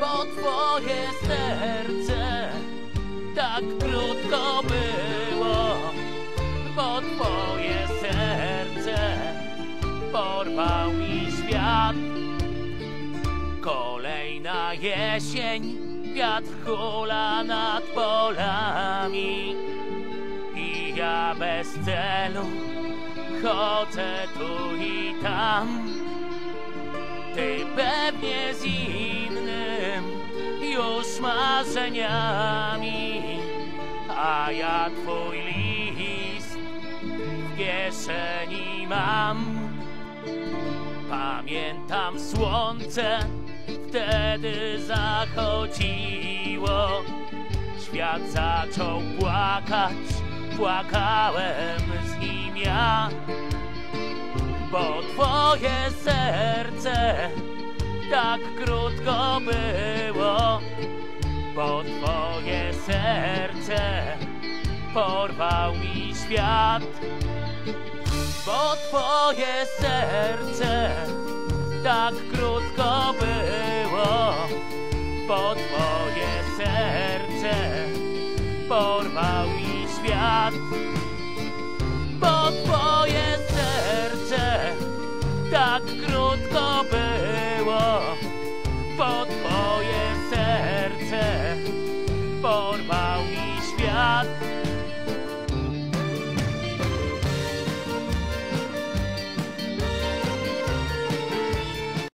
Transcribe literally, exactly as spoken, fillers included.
bo twoje serce tak krótko było, bo twoje serce porwał mi świat. Kolejna jesień, wiatr hula nad polami i ja bez celu chodzę tu i tam. Ty pewnie z innym już marzeniami, a ja twój list w kieszeni mam. Pamiętam słońce, wtedy zachodziło. Świat zaczął płakać, płakałem z nim ja. Bo twoje serce tak krótko było, bo twoje serce porwał mi świat. Bo twoje serce tak krótko było, bo twoje serce porwał mi świat. Bo twoje serce tak